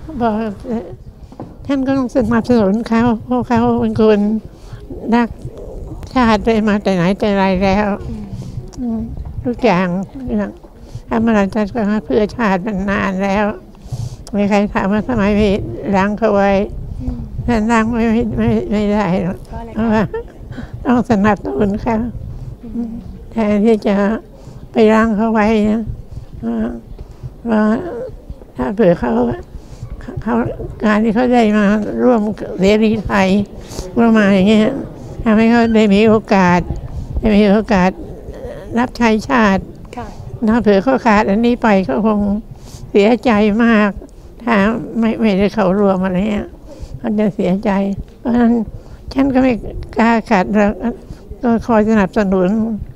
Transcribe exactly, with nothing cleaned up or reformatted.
บอกท่านก็ต้องสนับสนุนเขาเพราะเขาเป็นคนรักชาติไปมาแต่ไหนแต่ไรแล้วทุกอย่างทำอะไรท่านก็เพื่อชาติมันนานแล้วไม่ใครถามว่าทำไมไม่ล้างเขาไว้ท่านล้างไม่ไม่ไม่ไม่ได้หรอกเพราะว่าต้องสนับสนุนเขาแทนที่จะไปล้างเขาไว้นะว่าถ้าเผื่อเขาเขาการที่เขาได้มาร่วมเสรีไทยร่วมมาอย่างเงี้ยทำให้เขาได้มีโอกาสได้มีโอกาสรับใช้ชาติถ้าเผื่อเขาขาดอันนี้ไปเขาคงเสียใจมากถ้าไม่ไม่ได้เข้าร่วมอะไรเงี้ยเขาจะเสียใจเพราะฉะนั้นฉันก็ไม่กล้าขาดแล้วก็คอยสนับสนุน